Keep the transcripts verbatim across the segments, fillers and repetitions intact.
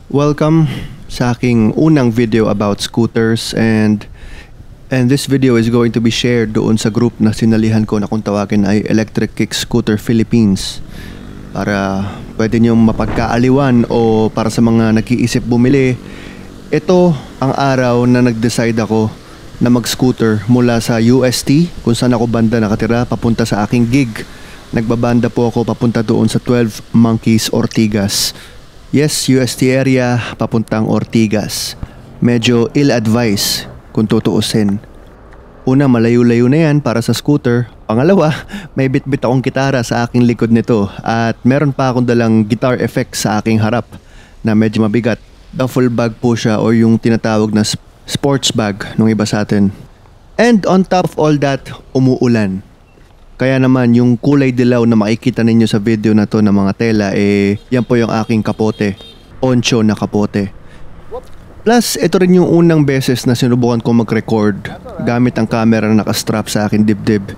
Welcome sa aking unang video about scooters and and this video is going to be shared doon sa group na sinalihan ko na kung tawagin ay Electric Kick Scooter Philippines para pwede niyong mapagkaaliwan o para sa mga nag-iisip bumili. Ito ang araw na nag-decide ako na mag-scooter mula sa U S T kung saan ako banda nakatira papunta sa aking gig. Nagbabanda po ako papunta doon sa twelve Monkeys Ortigas. Yes, U S T area, papuntang Ortigas. Medyo ill-advised kung tutuusin. Una, malayo-layo na yan para sa scooter. Pangalawa, may bit-bit akong gitara sa aking likod nito. At meron pa akong dalang guitar effect sa aking harap na medyo mabigat. Duffle bag po siya o yung tinatawag na sports bag ng iba sa atin. And on top of all that, umuulan. Kaya naman yung kulay dilaw na makikita ninyo sa video na to ng mga tela eh yan po yung aking kapote. Poncho na kapote. Plus ito rin yung unang beses na sinubukan ko mag-record gamit ang camera na nakastrap sa akin dibdib.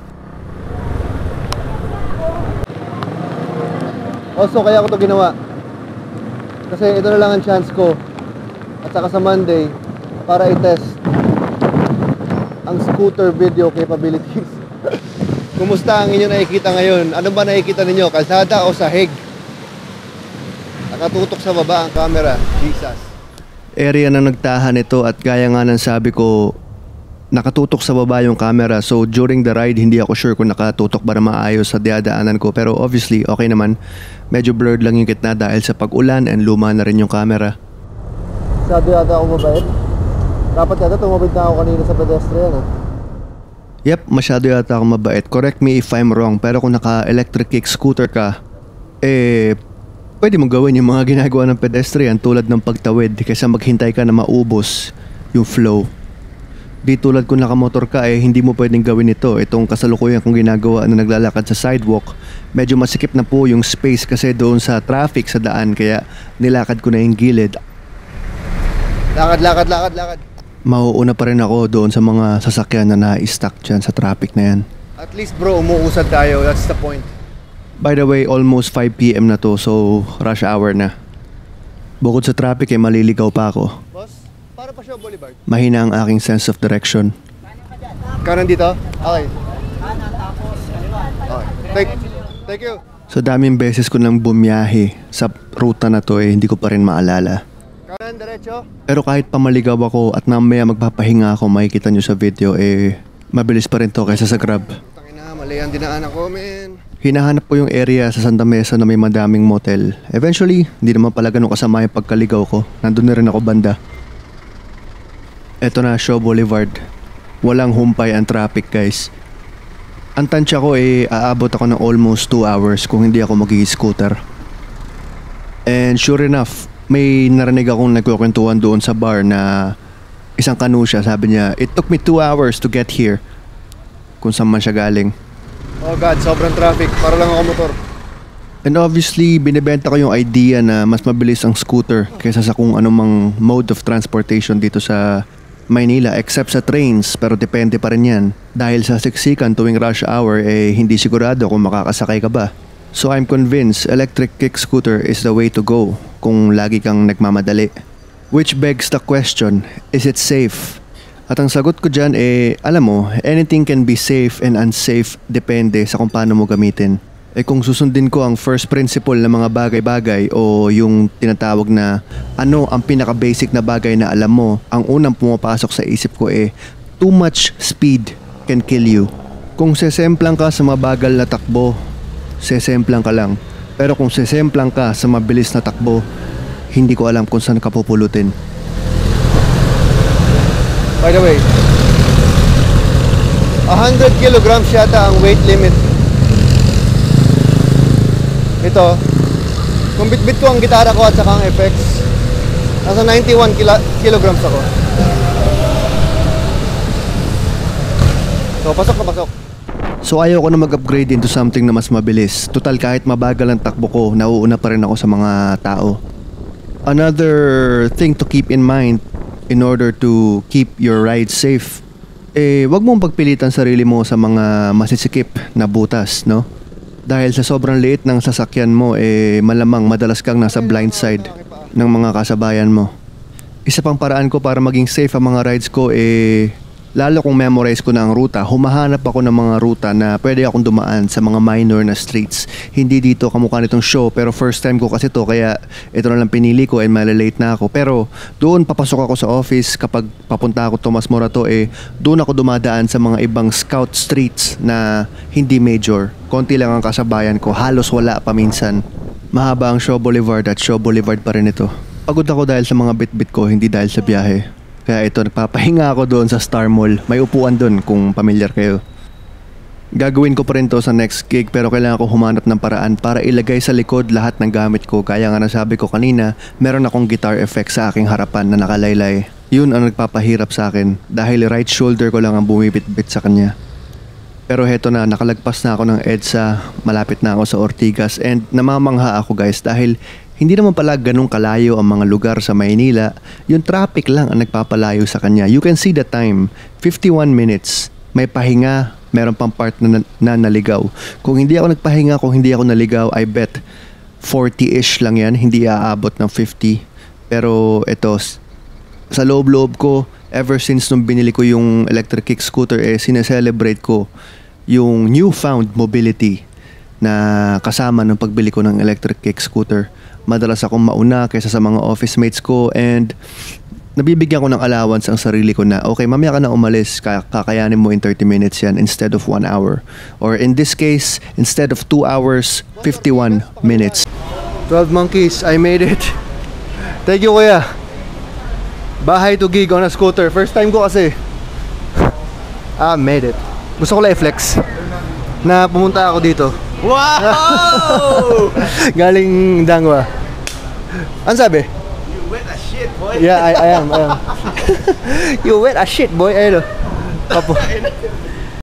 Also kaya ko to ginawa kasi ito na lang ang chance ko at saka sa Monday para i-test ang scooter video capabilities. Kumusta ang inyo nakikita ngayon? Ano ba nakikita ninyo? Kalsada o sahig? Nakatutok sa baba ang camera. Jesus. Area na nagtahan ito at gaya nga ng sabi ko, nakatutok sa baba yung camera. So during the ride, hindi ako sure kung nakatutok ba na maayos sa diadaanan ko. Pero obviously, okay naman. Medyo blurred lang yung gitna dahil sa pag-ulan and luma na rin yung camera. Sabi yata ako mabait. Dapat yata tumabid na ako kanina sa pedestrian ha. Yep, masyado yata akong mabait. Correct me if I'm wrong, pero kung naka-electric kick scooter ka, eh, pwede mong gawin yung mga ginagawa ng pedestrian tulad ng pagtawid kaysa maghintay ka na maubos yung flow. Di tulad kung nakamotor ka, eh, hindi mo pwedeng gawin ito. Itong kasalukuyan kong ginagawa na naglalakad sa sidewalk, medyo masikip na po yung space kasi doon sa traffic sa daan, kaya nilakad ko na yung gilid. Lakad, lakad, lakad, lakad. Mauuna pa rin ako doon sa mga sasakyan na na-stuck dyan sa traffic na yan. At least bro, umuusad tayo. That's the point. By the way, almost five p m na to, so rush hour na. Bukod sa traffic eh, maliligaw pa ako. Boss, para pa siya Boulevard. Mahina ang aking sense of direction. Kanan dito? Okay. Kanan tapos kaliwa. Okay. Thank, thank you. So daming beses ko nang bumiyahe sa ruta na to eh, hindi ko pa rin maalala. Kanan, diretso. Pero kahit pamaligaw ako at namaya magpapahinga ako, makikita nyo sa video, eh, mabilis pa rin to kaysa sa Grab. Tangina, mali ang dinaanan ko, men. Hinahanap ko yung area sa Santa Mesa na may madaming motel. Eventually, hindi naman pala ganun kasama yung pagkaligaw ko. Nandun na rin ako banda. Eto na, Shaw Boulevard. Walang humpay ang traffic, guys. Ang tansya ko eh, aabot ako ng almost two hours kung hindi ako mag-i-scooter. And sure enough, may narinig akong nagkukwentuhan doon sa bar na isang kanusya, sabi niya, it took me two hours to get here. Kung saan man siya galing. Oh God, sobrang traffic. Para lang ako motor. And obviously, binibenta ko yung idea na mas mabilis ang scooter kaysa sa kung anumang mode of transportation dito sa Maynila except sa trains, pero depende pa rin yan. Dahil sa siksikan tuwing rush hour, eh hindi sigurado kung makakasakay ka ba. So I'm convinced electric kick scooter is the way to go kung lagi kang nagmamadali. Which begs the question, is it safe? At ang sagot ko dyan eh, alam mo, anything can be safe and unsafe depende sa kung paano mo gamitin. Eh kung susundin ko ang first principle ng mga bagay-bagay o yung tinatawag na ano ang pinaka-basic na bagay na alam mo, ang unang pumapasok sa isip ko eh, too much speed can kill you. Kung sesemplang ka sa mabagal na takbo, sesemplang ka lang. Pero kung sesemplang ka sa mabilis na takbo, hindi ko alam kung saan ka pupulutin. By the way, one hundred kilograms yata ang weight limit. Ito, kung bitbit ko ang gitara ko at saka ang effects, nasa ninety-one kilograms ako. So, pasok na pasok. So ayaw ko na mag-upgrade into something na mas mabilis. Total kahit mabagal ang takbo ko, nauuna pa rin ako sa mga tao. Another thing to keep in mind in order to keep your ride safe, eh wag mong pagpilitan sarili mo sa mga masisikip na butas, no? Dahil sa sobrang liit ng sasakyan mo, eh malamang madalas kang nasa blind side. ng mga kasabayan mo. Isa pang paraan ko para maging safe ang mga rides ko eh, lalo kung memorize ko na ang ruta, humahanap ako ng mga ruta na pwede akong dumaan sa mga minor na streets. Hindi dito kamukha nitong show pero first time ko kasi to kaya ito na lang pinili ko and malalate na ako. Pero doon papasok ako sa office kapag papunta ako Tomas Morato eh, doon ako dumadaan sa mga ibang scout streets na hindi major. Konti lang ang kasabayan ko, halos wala pa minsan. Mahaba ang Shaw Boulevard at Shaw Boulevard pa rin ito. Pagod ako dahil sa mga bit-bit ko, hindi dahil sa biyahe. Kaya ito, nagpapahinga ako doon sa Star Mall. May upuan doon kung pamilyar kayo. Gagawin ko pa rin to sa next gig pero kailangan ko humanap ng paraan para ilagay sa likod lahat ng gamit ko. Kaya nga nasabi ko kanina, meron akong guitar effect sa aking harapan na nakalaylay. Yun ang nagpapahirap sa akin dahil right shoulder ko lang ang bumibit-bit sa kanya. Pero heto na, nakalagpas na ako ng EDSA, malapit na ako sa Ortigas and namamangha ako guys dahil hindi naman pala ganun kalayo ang mga lugar sa Maynila. Yung traffic lang ang nagpapalayo sa kanya. You can see the time, fifty-one minutes. May pahinga, meron pang part na, na naligaw. Kung hindi ako nagpahinga, kung hindi ako naligaw, I bet forty-ish lang yan. Hindi aabot ng fifty. Pero ito, sa loob-loob ko, ever since nung binili ko yung electric kick scooter, eh, sineselebrate ko yung newfound mobility na kasama ng pagbili ko ng electric kick scooter. Madalas akong mauna kaysa sa mga office mates ko and nabibigyan ko ng allowance ang sarili ko na okay, mamaya ka na umalis, kakayanin mo in thirty minutes yan instead of one hour. Or in this case, instead of two hours, fifty-one minutes. twelve monkeys, I made it. Thank you kuya. Bahay to gig on a scooter. First time ko kasi. I made it. Gusto ko lang i-flex na pumunta ako dito. Wow! Galing Dangwa. Ano sabi? You wet as shit, boy. Yeah, I, I am, I am. You wet as shit, boy. Ayun o. Papo.